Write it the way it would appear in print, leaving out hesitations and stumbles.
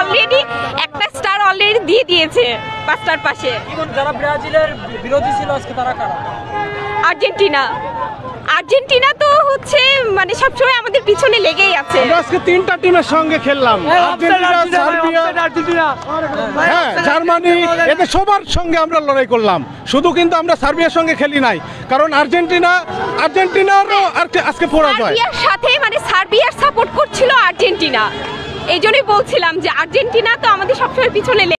Already একটা star already দিয়ে দিয়েছে 5টার পাশে। যারা ব্রাজিলের বিরোধী ছিল আজকে তারা কারা? আর্জেন্টিনা। আর্জেন্টিনা তো হচ্ছে মানে সবসময় আমাদের পিছনে লেগেই আছে। আমরা আজকে 3টা টিমের সঙ্গে খেললাম, আর্জেন্টিনা, সার্বিয়া, হ্যাঁ জার্মানি, এদের সবার সঙ্গে আমরা লড়াই করলাম। শুধু কিন্তু আমরা সার্বিয়ার সঙ্গে খেলি নাই, কারণ আর্জেন্টিনারও আজকে পরাজয়। সার্বিয়ার সাথে মানে সার্বিয়ার সাপোর্ট করছিল আর্জেন্টিনা, এই জন্যই বলছিলাম যে আর্জেন্টিনা তো আমাদের সবসময় পিছনে